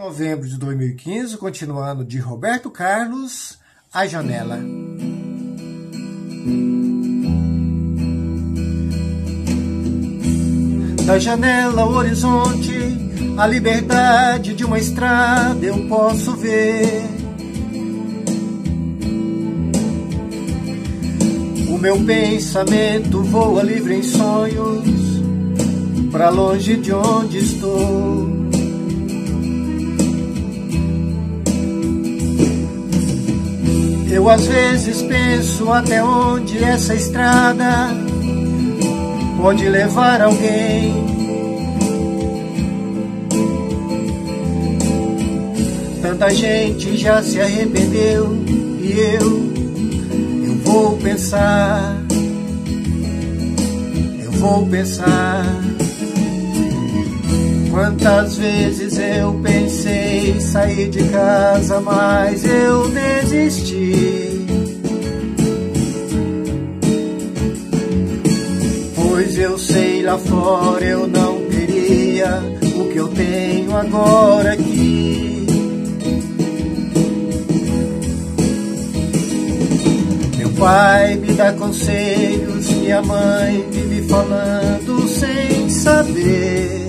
Novembro de 2015, continuando de Roberto Carlos, A Janela. Da janela ao horizonte, a liberdade de uma estrada eu posso ver. O meu pensamento voa livre em sonhos, pra longe de onde estou. Eu às vezes penso até onde essa estrada pode levar alguém. Tanta gente já se arrependeu e eu vou pensar, quantas vezes eu pensei em sair de casa, mas eu desisti. Pois eu sei, lá fora eu não teria o que eu tenho agora aqui. Meu pai me dá conselhos, minha mãe vive falando sem saber.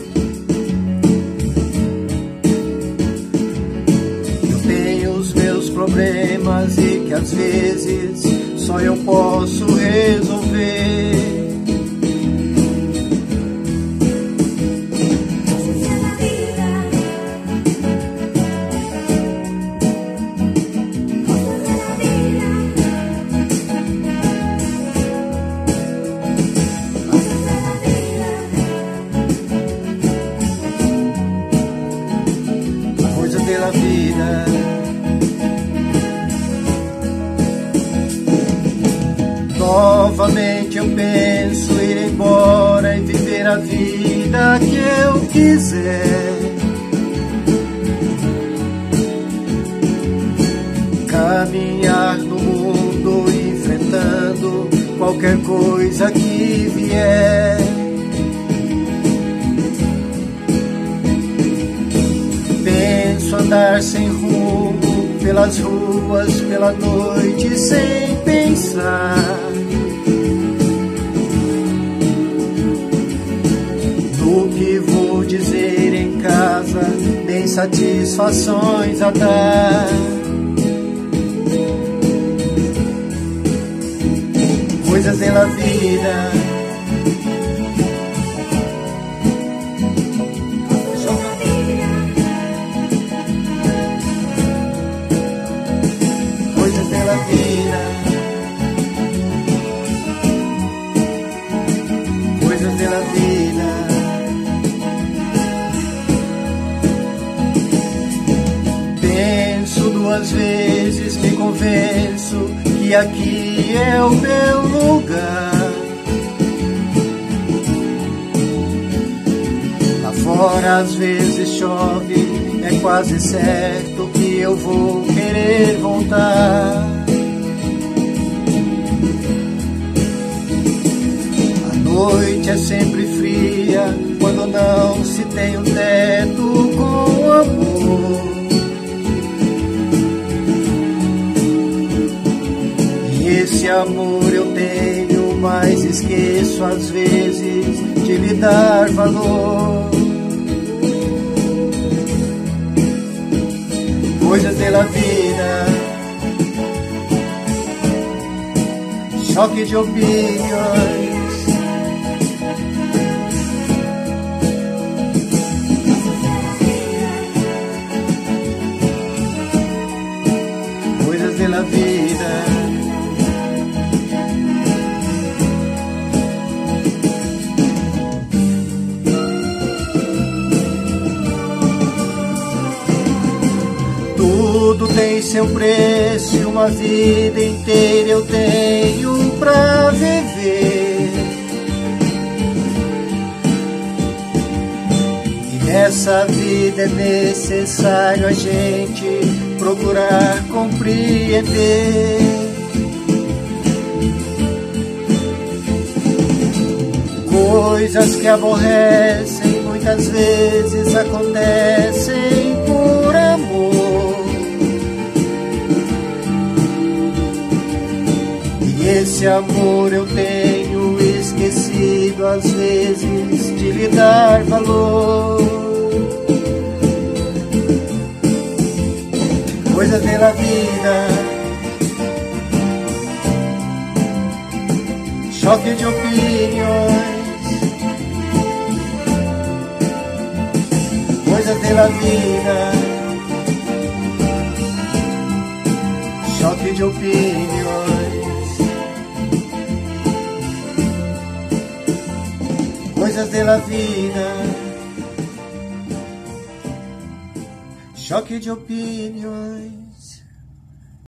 Problemas e que às vezes só eu posso resolver. Coisas da vida. Novamente eu penso ir embora e viver a vida que eu quiser. Caminhar no mundo enfrentando qualquer coisa que vier. Penso andar sem rumo pelas ruas, pela noite sem pensar. O que vou dizer em casa, nem satisfações a dar. Coisas da vida. Coisas da vida. Coisas da vida. Duas vezes me convenço que aqui é o meu lugar. Lá fora às vezes chove, é quase certo que eu vou querer voltar. A noite é sempre fria quando não se tem um teto com amor. Esse amor eu tenho, mas esqueço às vezes de lhe dar valor. Coisas da vida, choque de opiniões. Coisas da vida. Tudo tem seu preço e uma vida inteira eu tenho pra viver. E nessa vida é necessário a gente procurar compreender. Coisas que aborrecem muitas vezes acontecem Desse amor eu tenho esquecido às vezes de lhe dar valor. Coisas da vida, choque de opiniões. Coisas da vida, choque de opiniões. Coisas da vida, choque de opiniões.